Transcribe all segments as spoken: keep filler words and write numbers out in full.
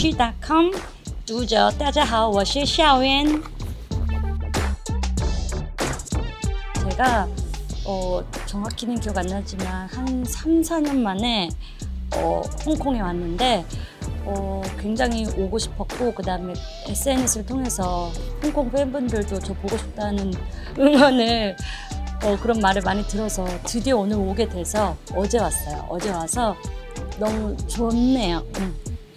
区 .com 读者，大家好，我是校园。 제가 어, 정확히는 기억 안 나지만 한 삼, 사 년 만에 어, 홍콩에 왔는데 어, 굉장히 오고 싶었고, 그 다음에 에스엔에스를 통해서 홍콩 팬분들도 저 보고 싶다는 응원을 어, 그런 말을 많이 들어서 드디어 오늘 오게 돼서 어제 왔어요. 어제 와서 너무 좋네요. 응.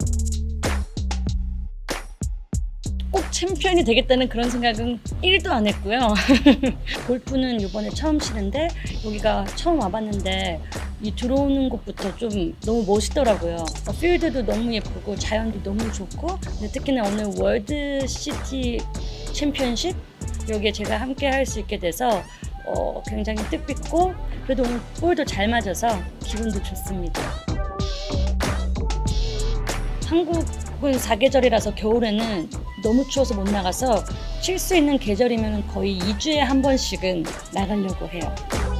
꼭 챔피언이 되겠다는 그런 생각은 일도 안 했고요. 골프는 이번에 처음 치는데 여기가 처음 와봤는데 이 들어오는 곳부터 좀 너무 멋있더라고요. 필드도 너무 예쁘고 자연도 너무 좋고, 근데 특히나 오늘 월드 시티 챔피언십 여기에 제가 함께 할 수 있게 돼서 어, 굉장히 뜻깊고, 그래도 오늘 볼도 잘 맞아서 기분도 좋습니다. 한국은 사계절이라서 겨울에는 너무 추워서 못 나가서 칠 수 있는 계절이면 거의 이 주에 한 번씩은 나가려고 해요.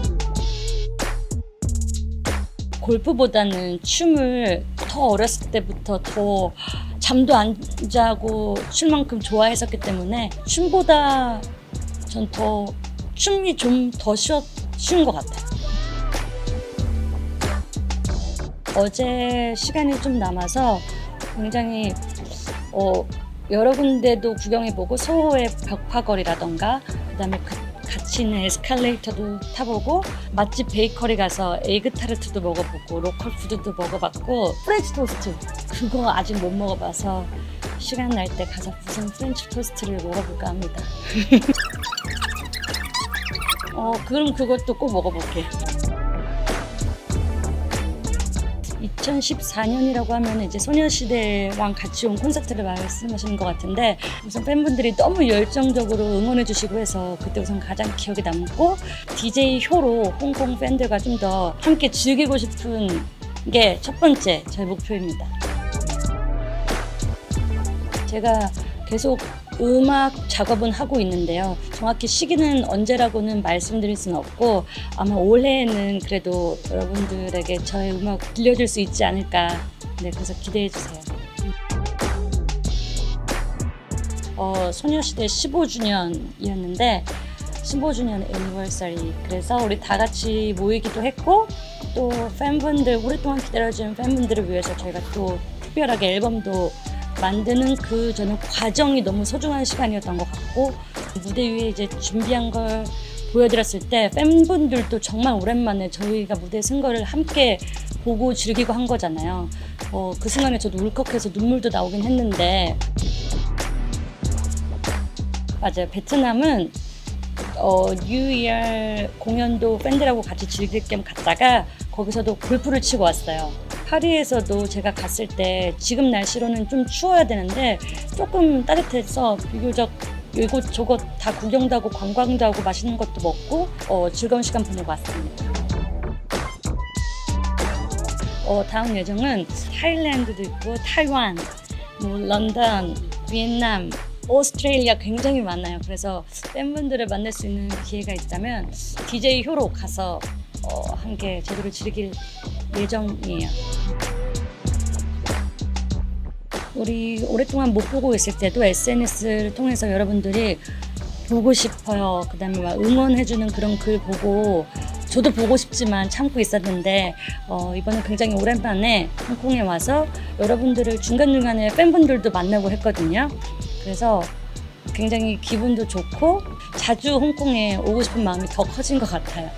골프보다는 춤을 더 어렸을 때부터 더 잠도 안 자고 출 만큼 좋아했었기 때문에 춤보다 전 더 춤이 좀 더 쉬운 것 같아요. 어제 시간이 좀 남아서 굉장히 어, 여러 군데도 구경해보고, 소호의 벽파거리라던가 그 다음에 그 같이 있는 에스컬레이터도 타보고, 맛집 베이커리 가서 에그 타르트도 먹어보고, 로컬 푸드도 먹어봤고, 프렌치 토스트 그거 아직 못 먹어봐서 시간 날 때 가서 무슨 프렌치 토스트를 먹어볼까 합니다. 어, 그럼 그것도 꼭 먹어볼게요. 이천십사 년이라고 하면 이제 소녀시대랑 같이 온 콘서트를 말씀하시는 것 같은데, 우선 팬분들이 너무 열정적으로 응원해 주시고 해서 그때 우선 가장 기억에 남고, 디제이 효로 홍콩 팬들과 좀 더 함께 즐기고 싶은 게 첫 번째 저의 목표입니다. 제가 계속 음악 작업은 하고 있는데요. 정확히 시기는 언제라고는 말씀드릴 수는 없고, 아마 올해에는 그래도 여러분들에게 저의 음악 들려줄 수 있지 않을까. 네, 그래서 기대해 주세요. 어, 소녀시대 십오 주년이었는데 십오 주년 애니버서리, 그래서 우리 다 같이 모이기도 했고, 또 팬분들, 오랫동안 기다려준 팬분들을 위해서 저희가 또 특별하게 앨범도 만드는 그 저는 과정이 너무 소중한 시간이었던 것 같고, 무대 위에 이제 준비한 걸 보여드렸을 때 팬분들도 정말 오랜만에 저희가 무대에 쓴 거를 함께 보고 즐기고 한 거잖아요. 어, 그 순간에 저도 울컥해서 눈물도 나오긴 했는데, 맞아요. 베트남은 어, 뉴이얼 공연도 팬들하고 같이 즐길 겸 갔다가 거기서도 골프를 치고 왔어요. 파리에서도 제가 갔을 때 지금 날씨로는 좀 추워야 되는데 조금 따뜻해서 비교적 이곳 저곳 다 구경도 하고 관광도 하고 맛있는 것도 먹고 어, 즐거운 시간 보내고 왔습니다. 어, 다음 예정은 타일랜드도 있고, 타이완, 뭐, 런던, 비엔남, 오스트레일리아 굉장히 많아요. 그래서 팬분들을 만날 수 있는 기회가 있다면 디제이 효로 가서 어, 함께 제대로 즐길 예정이에요. 우리 오랫동안 못 보고 있을 때도 에스엔에스를 통해서 여러분들이 보고 싶어요, 그 다음에 막 응원해주는 그런 글 보고 저도 보고 싶지만 참고 있었는데, 어, 이번에 굉장히 오랜만에 홍콩에 와서 여러분들을 중간중간에 팬분들도 만나고 했거든요. 그래서 굉장히 기분도 좋고 자주 홍콩에 오고 싶은 마음이 더 커진 것 같아요.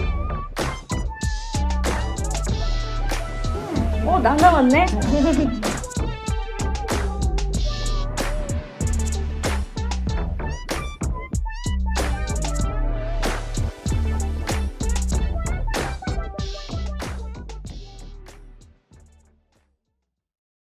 어, 난감했네.